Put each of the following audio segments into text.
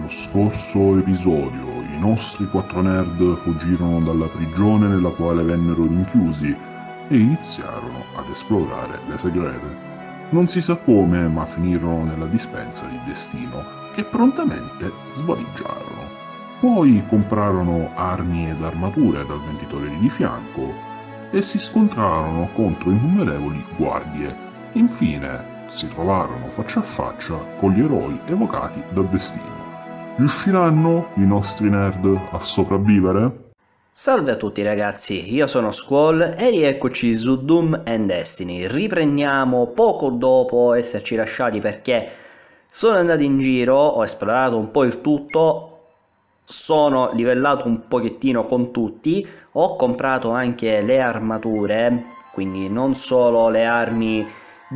scorso episodio i nostri 4 nerd fuggirono dalla prigione nella quale vennero rinchiusi e iniziarono ad esplorare le segrete. Non si sa come, ma finirono nella dispensa di destino, che prontamente svaligiarono. Poi comprarono armi ed armature dal venditore di fianco e si scontrarono contro innumerevoli guardie. Infine si trovarono faccia a faccia con gli eroi evocati dal destino. Riusciranno i nostri nerd a sopravvivere? Salve a tutti ragazzi, io sono Squall e rieccoci su Doom and Destiny. Riprendiamo poco dopo esserci lasciati perché sono andato in giro, ho esplorato un po' il tutto, sono livellato un pochettino con tutti, ho comprato anche le armature, quindi non solo le armi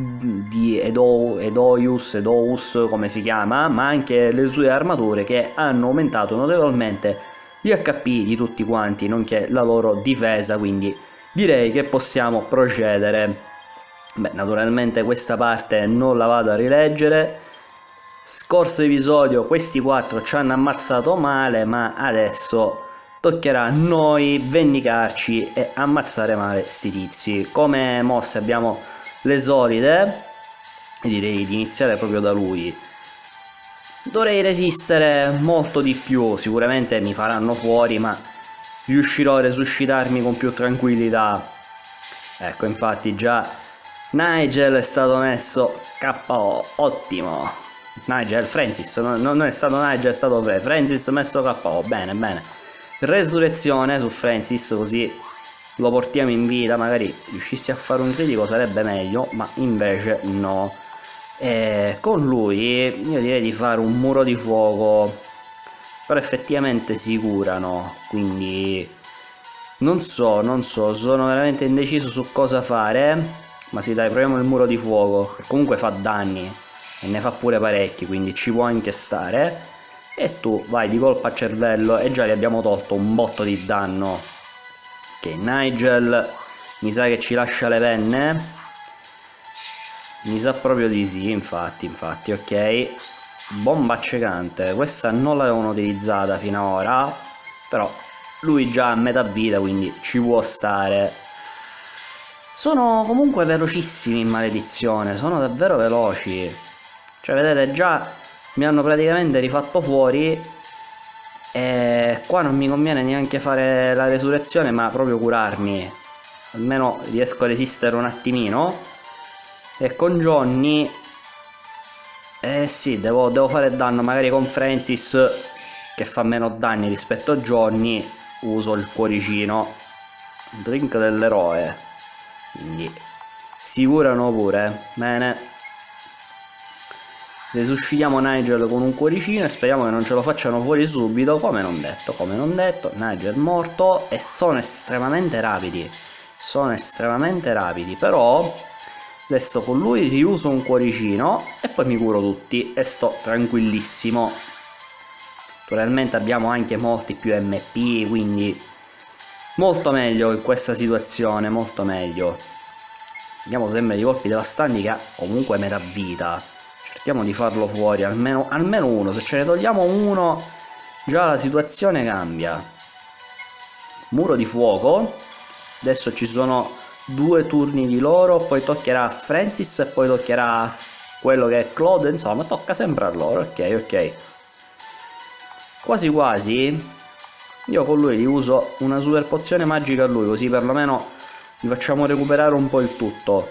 di Edous come si chiama, ma anche le sue armature che hanno aumentato notevolmente gli HP di tutti quanti, nonché la loro difesa, quindi direi che possiamo procedere. Beh, naturalmente questa parte non la vado a rileggere. Scorso episodio questi 4 ci hanno ammazzato male, ma adesso toccherà a noi vendicarci e ammazzare male sti tizi. Come mosse abbiamo le solite, direi di iniziare proprio da lui. Dovrei resistere molto di più, sicuramente mi faranno fuori, ma riuscirò a resuscitarmi con più tranquillità. Ecco, infatti già Nigel è stato messo KO, ottimo. Francis, non è stato Nigel, è stato Francis messo KO, bene, bene. Resurrezione su Francis, così lo portiamo in vita, magari riuscissi a fare un critico sarebbe meglio, ma invece no. E con lui io direi di fare un muro di fuoco, però effettivamente si curano, quindi non so, sono veramente indeciso su cosa fare, ma sì dai, proviamo il muro di fuoco, che comunque fa danni e ne fa pure parecchi, quindi ci può anche stare. E tu vai di colpo a cervello e già gli abbiamo tolto un botto di danno. Ok, Nigel mi sa che ci lascia le penne. Mi sa proprio di sì, infatti, ok. Bomba accecante, questa non l'avevano utilizzata fino ad ora, però lui già a metà vita, quindi ci può stare. Sono comunque velocissimi in maledizione, sono davvero veloci. Cioè, vedete, già mi hanno praticamente rifatto fuori e qua non mi conviene neanche fare la resurrezione, ma proprio curarmi. Almeno riesco a resistere un attimino. E con Johnny sì, devo fare danno, magari con Francis che fa meno danni rispetto a Johnny uso il cuoricino, drink dell'eroe, quindi si curano pure, bene. Resuscitiamo Nigel con un cuoricino e speriamo che non ce lo facciano fuori subito, come non detto, Nigel morto. E sono estremamente rapidi, però adesso con lui riuso un cuoricino e poi mi curo tutti e sto tranquillissimo. Naturalmente abbiamo anche molti più MP, quindi molto meglio in questa situazione, molto meglio. Andiamo sempre di colpi devastanti che ha comunque metà vita. Cerchiamo di farlo fuori, almeno uno. Se ce ne togliamo uno già la situazione cambia. Muro di fuoco. Adesso ci sono 2 turni di loro, poi toccherà a Francis e poi toccherà a quello che è Claude, insomma tocca sempre a loro. Ok, quasi quasi io con lui gli uso una super pozione magica a lui, così perlomeno gli facciamo recuperare un po' il tutto,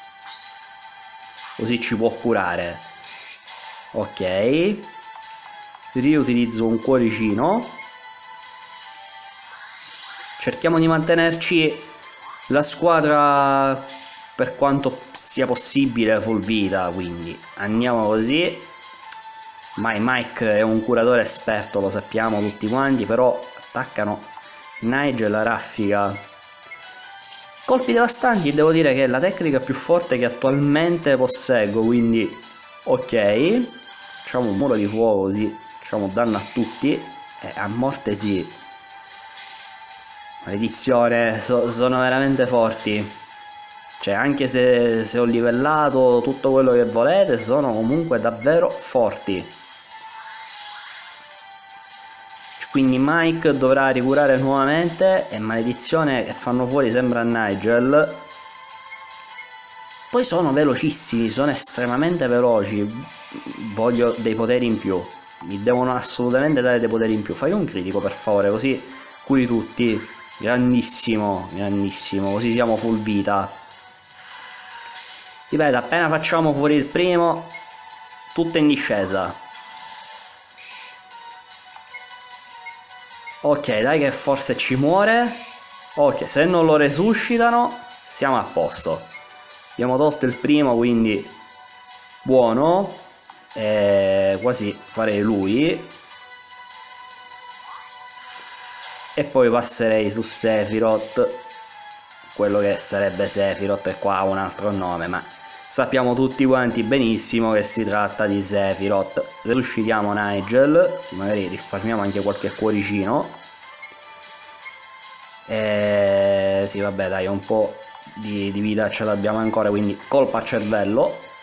così ci può curare. Ok, riutilizzo un cuoricino, cerchiamo di mantenerci la squadra per quanto sia possibile full vita, quindi andiamo così. Mike è un curatore esperto, lo sappiamo tutti quanti, però attaccano Nigel a raffica. Colpi devastanti, devo dire che è la tecnica più forte che attualmente posseggo, quindi ok. Facciamo un muro di fuoco così facciamo danno a tutti e a morte sì. Maledizione, sono veramente forti. Cioè, anche se ho livellato tutto quello che volete, sono comunque davvero forti. quindi Mike dovrà ricurare nuovamente e maledizione che fanno fuori sembra Nigel. Poi sono velocissimi, sono estremamente veloci, voglio dei poteri in più, mi devono assolutamente dare dei poteri in più. Fai un critico per favore, così curi tutti. Grandissimo, grandissimo, così siamo full vita. Ripeto, appena facciamo fuori il primo, tutto in discesa. Ok, dai che forse ci muore. Ok, se non lo resuscitano siamo a posto. Abbiamo tolto il primo, quindi buono. Quasi farei lui. E poi passerei su Sephiroth, quello che sarebbe Sephiroth, e qua ha un altro nome, ma sappiamo tutti quanti benissimo che si tratta di Sephiroth. Resuscitiamo Nigel, sì, magari risparmiamo anche qualche cuoricino. Sì, vabbè, dai, un po' di vita ce l'abbiamo ancora, quindi colpa a cervello.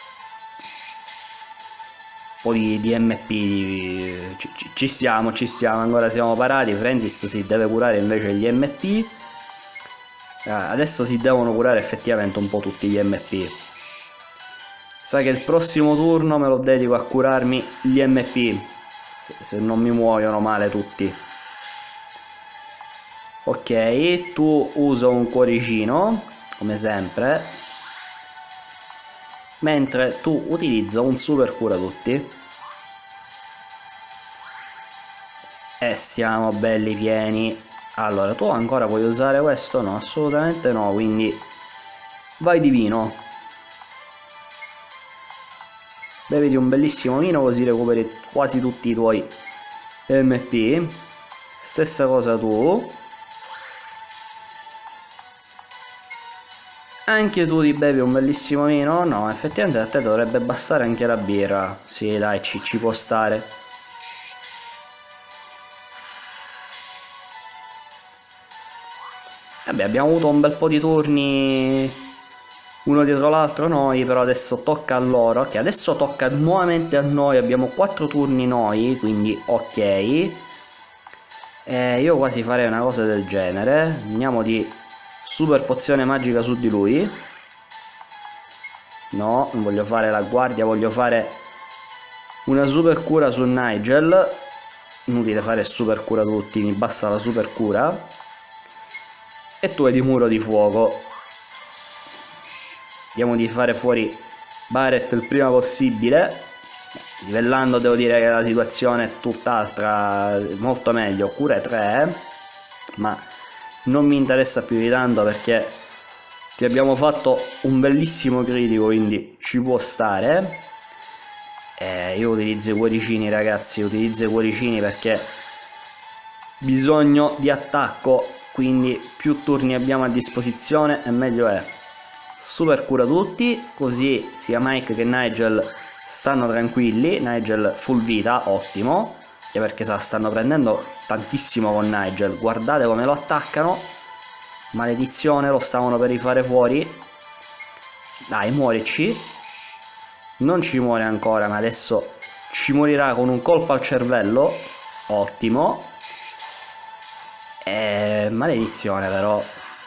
Un po' di MP, ci siamo, ancora siamo parati. Francis si deve curare invece gli MP. Adesso si devono curare effettivamente un po' tutti gli MP. Sai che il prossimo turno me lo dedico a curarmi gli MP, se non mi muoiono male tutti. Ok, tu usa un cuoricino, come sempre, mentre tu utilizza un super cura tutti. E siamo belli pieni. Allora, tu ancora puoi usare questo? No, assolutamente no, quindi vai di vino. Beviti un bellissimo vino così recuperi quasi tutti i tuoi MP. Stessa cosa tu. Anche tu ti bevi un bellissimo vino? No, effettivamente a te dovrebbe bastare anche la birra. Sì, dai, ci può stare. Vabbè, abbiamo avuto un bel po' di turni uno dietro l'altro noi, però adesso tocca a loro. Ok, adesso tocca nuovamente a noi, abbiamo 4 turni noi, quindi ok. Io quasi farei una cosa del genere. Andiamo di super pozione magica su di lui. No, non voglio fare la guardia, voglio fare una super cura su Nigel. Inutile fare super cura tutti, mi basta la super cura. E tu hai di muro di fuoco. Vediamo di fare fuori Barret il prima possibile. Livellando devo dire che la situazione è tutt'altra, molto meglio. Cura 3, ma non mi interessa più di tanto perché ti abbiamo fatto un bellissimo critico, quindi ci può stare. Io utilizzo i cuoricini, ragazzi, utilizzo i cuoricini perché bisogno di attacco, quindi più turni abbiamo a disposizione e meglio è. Super cura tutti, così sia Mike che Nigel stanno tranquilli. Nigel full vita, ottimo, perché se la stanno prendendo tantissimo con Nigel. Guardate come lo attaccano, maledizione, lo stavano per rifare fuori. Dai, muorici. Non ci muore ancora, ma adesso ci morirà con un colpo al cervello, ottimo. Maledizione però.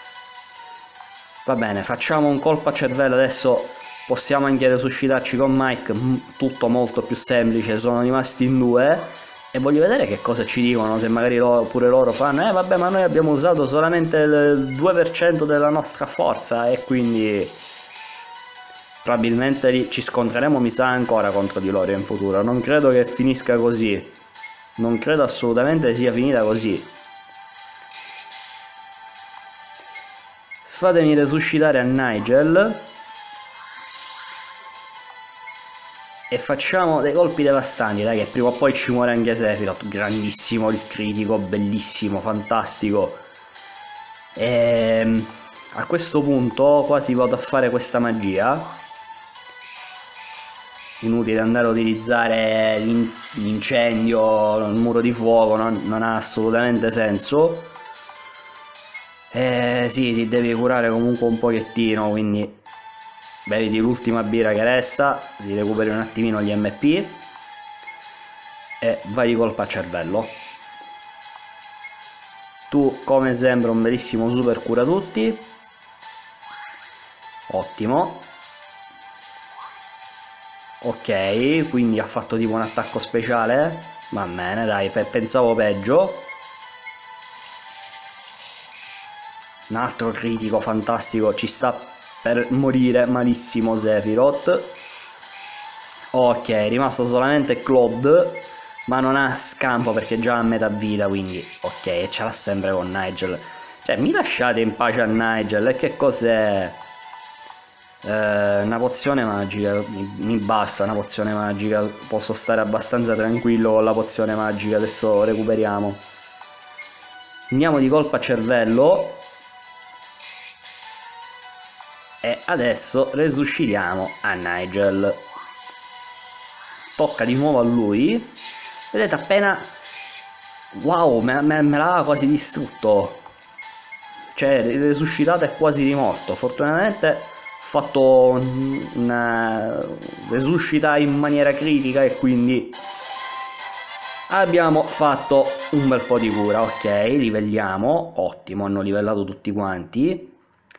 Va bene, facciamo un colpo a cervello, adesso possiamo anche resuscitarci con Mike, tutto molto più semplice, sono rimasti in 2 e voglio vedere che cosa ci dicono, se magari pure loro fanno vabbè, ma noi abbiamo usato solamente il 2% della nostra forza e quindi probabilmente ci scontreremo, mi sa, ancora contro di loro in futuro. Non credo che finisca così, non credo assolutamente sia finita così. Fatemi resuscitare a Nigel e facciamo dei colpi devastanti, dai, che prima o poi ci muore anche Sephiroth. Grandissimo il critico, bellissimo, fantastico. A questo punto quasi vado a fare questa magia. Inutile andare a utilizzare l'incendio, il muro di fuoco, non ha assolutamente senso. Sì, ti devi curare comunque un pochettino, quindi beviti l'ultima birra che resta, si recuperi un attimino gli MP e vai di colpo a cervello. Tu come sempre un bellissimo super cura tutti. Ottimo. Ok, quindi ha fatto tipo un attacco speciale. Va bene, dai, pensavo peggio. Un altro critico fantastico, ci sta per morire malissimo Sephiroth. Ok, è rimasto solamente Claude, ma non ha scampo perché già ha metà vita, quindi ok, ce l'ha sempre con Nigel. Cioè, mi lasciate in pace a Nigel? E che cos'è? Una pozione magica, mi basta una pozione magica, posso stare abbastanza tranquillo con la pozione magica, adesso recuperiamo. Andiamo di colpo a cervello. E adesso resuscitiamo a Nigel. Tocca di nuovo a lui. Vedete appena... Wow, me l'aveva quasi distrutto. Cioè, resuscitato e quasi rimorto. Fortunatamente ho fatto una resuscita in maniera critica e quindi abbiamo fatto un bel po' di cura. Ok, livelliamo. Ottimo, hanno livellato tutti quanti.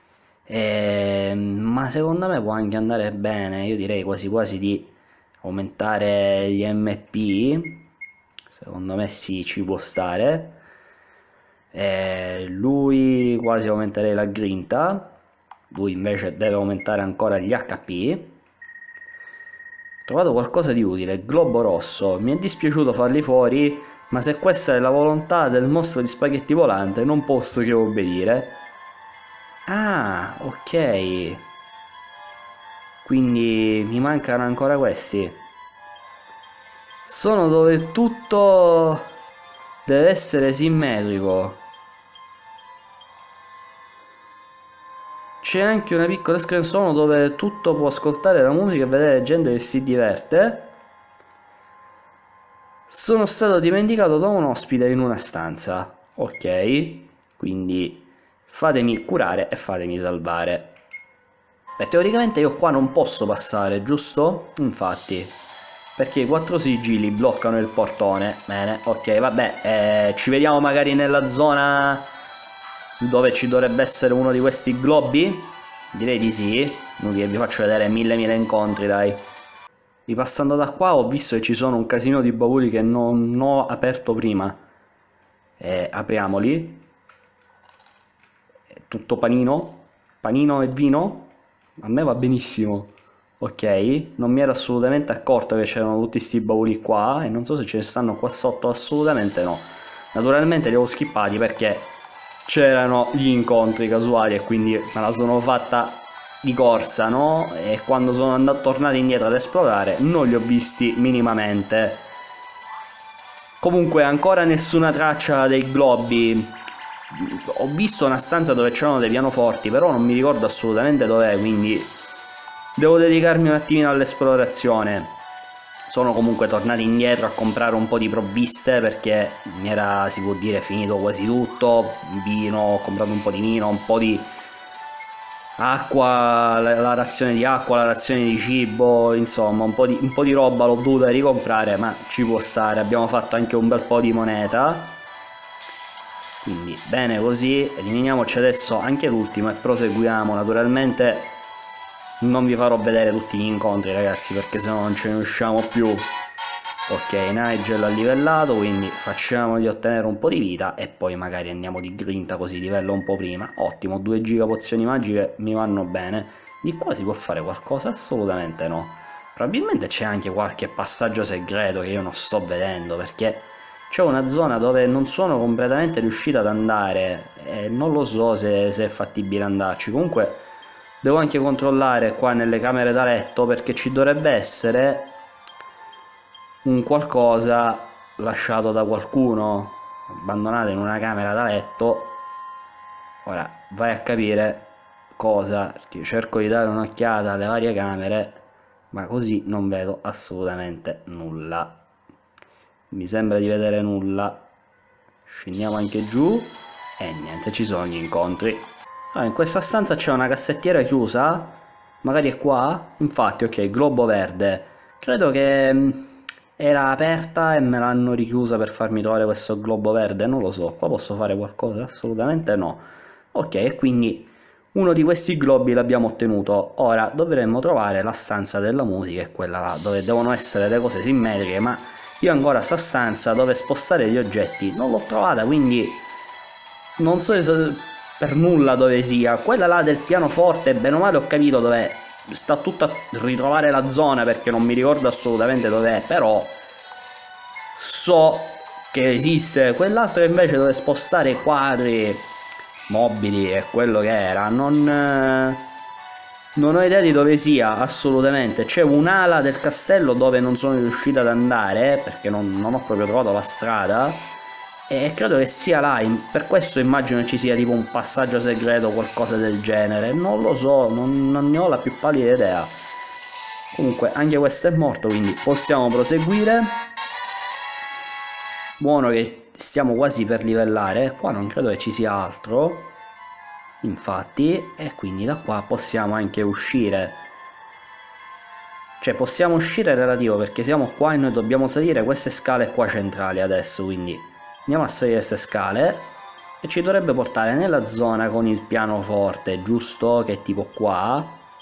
Ma secondo me può anche andare bene. Io direi quasi quasi di aumentare gli MP. Secondo me sì, ci può stare. Lui quasi aumenterei la grinta. Lui invece deve aumentare ancora gli HP. Ho trovato qualcosa di utile, globo rosso. Mi è dispiaciuto farli fuori, ma se questa è la volontà del mostro di spaghetti volante non posso che obbedire. Ah, ok. Quindi mi mancano ancora questi. Sono dove tutto deve essere simmetrico. C'è anche una piccola screen sono dove tutto può ascoltare la musica e vedere gente che si diverte. Sono stato dimenticato da un ospite in una stanza. Ok, quindi fatemi curare e fatemi salvare. Beh, teoricamente io qua non posso passare, giusto? Infatti, perché i 4 sigilli bloccano il portone. Bene, ok, vabbè, ci vediamo magari nella zona dove ci dovrebbe essere uno di questi globi? Direi di sì. Inutile che vi faccio vedere mille incontri, dai. Ripassando da qua ho visto che ci sono un casino di bauli che non ho aperto prima. Apriamoli. Tutto panino. Panino e vino. A me va benissimo. Ok, non mi ero assolutamente accorto che c'erano tutti questi bauli qua. E non so se ce ne stanno qua sotto, assolutamente no. Naturalmente li ho skippati perché c'erano gli incontri casuali e quindi me la sono fatta di corsa, no? E quando sono tornato indietro ad esplorare non li ho visti minimamente. Comunque ancora nessuna traccia dei globi. Ho visto una stanza dove c'erano dei pianoforti, però non mi ricordo assolutamente dov'è, quindi devo dedicarmi un attimino all'esplorazione. Sono comunque tornato indietro a comprare un po' di provviste perché mi era, si può dire, finito quasi tutto. Vino, ho comprato un po' di vino, un po' di acqua, la razione di acqua, la razione di cibo, insomma un po' di roba l'ho dovuta ricomprare, ma ci può stare. Abbiamo fatto anche un bel po' di moneta, quindi bene così. Eliminiamoci adesso anche l'ultimo e proseguiamo. Naturalmente non vi farò vedere tutti gli incontri, ragazzi, perché sennò non ce ne usciamo più. Ok, Nigel ha livellato, quindi facciamogli ottenere un po' di vita e poi magari andiamo di grinta così livello un po' prima. Ottimo, 2 giga pozioni magiche mi vanno bene. Di qua si può fare qualcosa? Assolutamente no. Probabilmente c'è anche qualche passaggio segreto che io non sto vedendo, perché c'è una zona dove non sono completamente riuscito ad andare e non lo so se è fattibile andarci. Comunque devo anche controllare qua nelle camere da letto perché ci dovrebbe essere un qualcosa lasciato da qualcuno, abbandonato in una camera da letto. Ora vai a capire cosa, perché io cerco di dare un'occhiata alle varie camere, ma così non vedo assolutamente nulla. Mi sembra di vedere nulla. Scendiamo anche giù e niente, ci sono gli incontri. In questa stanza c'è una cassettiera chiusa, magari è qua. Infatti, ok, globo verde. Credo che era aperta e me l'hanno richiusa per farmi trovare questo globo verde, non lo so, qua posso fare qualcosa? Assolutamente no. Ok, e quindi uno di questi globi l'abbiamo ottenuto. Ora dovremmo trovare la stanza della musica, è quella là, dove devono essere le cose simmetriche, ma io ancora sta stanza dove spostare gli oggetti non l'ho trovata, quindi non so per nulla dove sia. Quella là del pianoforte, bene o male ho capito dov'è, sta tutta a ritrovare la zona perché non mi ricordo assolutamente dov'è, però so che esiste. Quell'altro invece dove spostare i quadri mobili è quello che era, non ho idea di dove sia assolutamente. C'è un'ala del castello dove non sono riuscito ad andare perché non ho proprio trovato la strada e credo che sia là, per questo immagino ci sia tipo un passaggio segreto o qualcosa del genere, non lo so, non ne ho la più pallida idea. Comunque anche questo è morto, quindi possiamo proseguire. Buono che stiamo quasi per livellare, qua non credo che ci sia altro, infatti, e quindi da qua possiamo anche uscire. Cioè possiamo uscire relativo perché siamo qua e noi dobbiamo salire queste scale qua centrali adesso, quindi andiamo a salire queste scale e ci dovrebbe portare nella zona con il pianoforte, giusto? Che è tipo qua.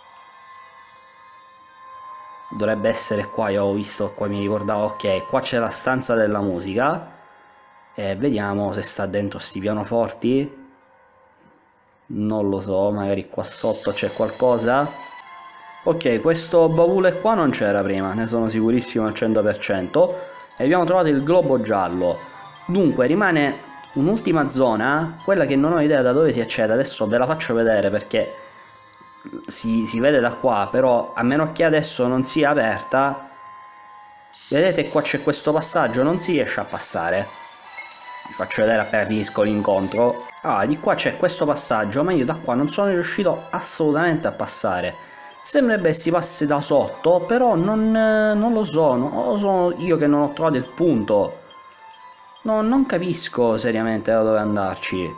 Dovrebbe essere qua, io ho visto qua, mi ricordavo, ok, qua c'è la stanza della musica e vediamo se sta dentro sti pianoforti. Non lo so, magari qua sotto c'è qualcosa. Ok, questo baule qua non c'era prima, ne sono sicurissimo al 100%. E abbiamo trovato il globo giallo. Dunque rimane un'ultima zona, quella che non ho idea da dove si accede. Adesso ve la faccio vedere perché si vede da qua, però a meno che adesso non sia aperta, vedete qua c'è questo passaggio, non si riesce a passare. Vi faccio vedere appena finisco l'incontro. Di qua c'è questo passaggio, ma io da qua non sono riuscito assolutamente a passare. Sembrerebbe si passi da sotto, però non lo so, o sono io che non ho trovato il punto. Non capisco seriamente da dove andarci.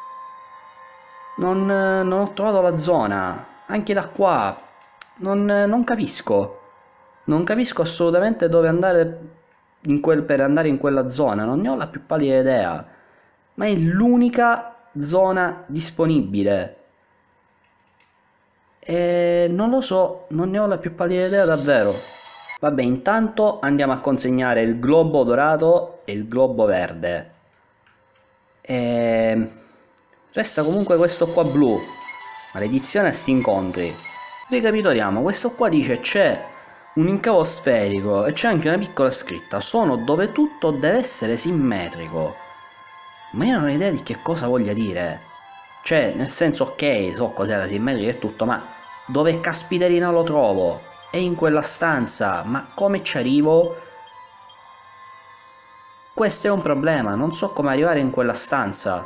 Non ho trovato la zona. Anche da qua. Non capisco. Non capisco assolutamente dove andare per andare in quella zona. Non ne ho la più pallida idea. Ma è l'unica zona disponibile. E non lo so. Non ne ho la più pallida idea davvero. Vabbè, intanto andiamo a consegnare il globo dorato e il globo verde. Resta comunque questo qua blu. Maledizione a sti incontri. Ricapitoliamo, questo qua dice c'è un incavo sferico e c'è anche una piccola scritta: sono dove tutto deve essere simmetrico. Ma io non ho idea di che cosa voglia dire. Cioè, nel senso, ok, so cos'è la simmetria e tutto, ma dove caspiterina lo trovo? È in quella stanza, ma come ci arrivo? Questo è un problema, non so come arrivare in quella stanza.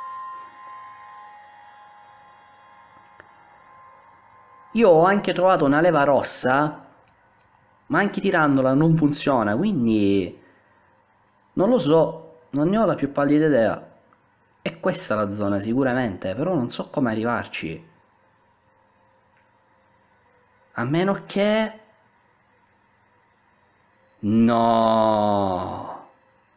Io ho anche trovato una leva rossa, ma anche tirandola non funziona, quindi non lo so, non ne ho la più pallida idea. È questa la zona sicuramente, però non so come arrivarci. A meno che... No!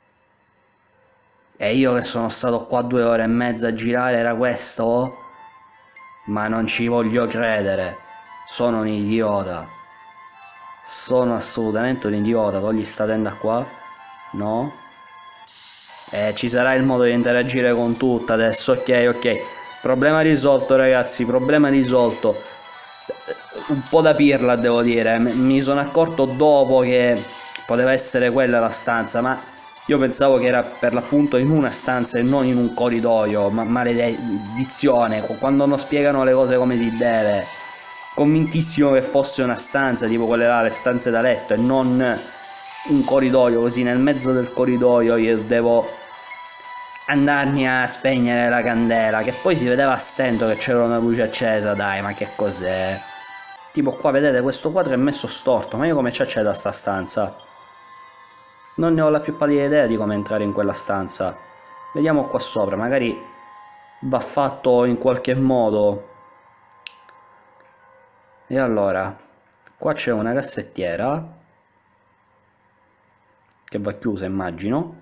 E io che sono stato qua 2 ore e mezza a girare era questo? Ma non ci voglio credere. Sono un idiota. Sono assolutamente un idiota. Togli sta tenda qua? No? Ci sarà il modo di interagire con tutta adesso. Ok. Problema risolto, ragazzi. Problema risolto. Un po' da pirla, devo dire. Mi sono accorto dopo che poteva essere quella la stanza, ma io pensavo che era per l'appunto in una stanza e non in un corridoio. Maledizione, quando non spiegano le cose come si deve. Convintissimo che fosse una stanza, tipo quelle là, le stanze da letto, e non un corridoio, così nel mezzo del corridoio io devo andarmi a spegnere la candela, che poi si vedeva a stento che c'era una luce accesa. Dai, ma che cos'è? Tipo qua vedete questo quadro è messo storto, ma io come ci accedo a sta stanza? Non ne ho la più pallida idea di come entrare in quella stanza. Vediamo qua sopra, magari va fatto in qualche modo. E allora, qua c'è una cassettiera. che va chiusa, immagino,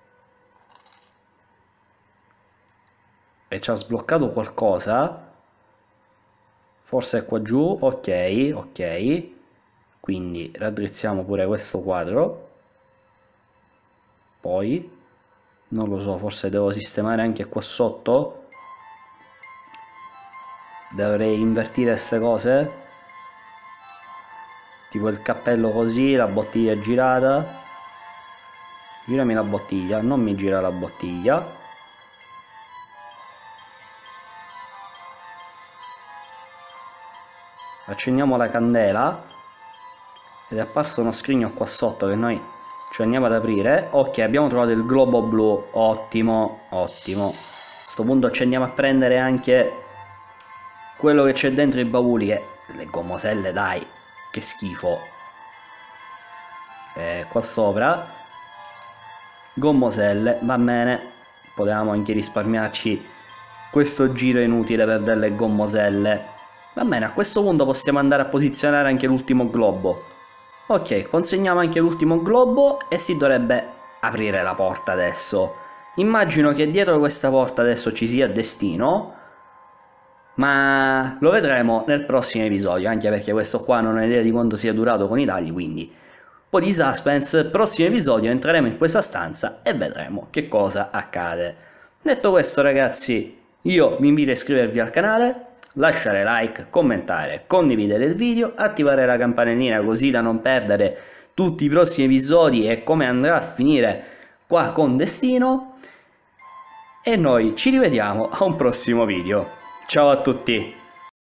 e ci ha sbloccato qualcosa, forse è qua giù. Ok, ok, quindi raddrizziamo pure questo quadro. Poi non lo so, forse devo sistemare anche qua sotto, dovrei invertire queste cose, tipo il cappello così, la bottiglia girata. Girami la bottiglia, non mi gira la bottiglia. Accendiamo la candela ed è apparso uno scrigno qua sotto che noi ci andiamo ad aprire. Ok, abbiamo trovato il globo blu, ottimo, ottimo. A questo punto ci andiamo a prendere anche quello che c'è dentro i bauli, che le gommoselle, dai, che schifo. Qua sopra gommoselle, va bene, potevamo anche risparmiarci questo giro inutile per delle gommoselle. Va bene, a questo punto possiamo andare a posizionare anche l'ultimo globo. Ok, consegniamo anche l'ultimo globo e si dovrebbe aprire la porta adesso. Immagino che dietro questa porta adesso ci sia destino, ma lo vedremo nel prossimo episodio, anche perché questo qua non ho idea di quanto sia durato con i tagli, quindi un po' di suspense. Prossimo episodio entreremo in questa stanza e vedremo che cosa accade. Detto questo, ragazzi, io vi invito a iscrivervi al canale, lasciare like, commentare, condividere il video, attivare la campanellina così da non perdere tutti i prossimi episodi e come andrà a finire qua con Destino, e noi ci rivediamo a un prossimo video. Ciao a tutti!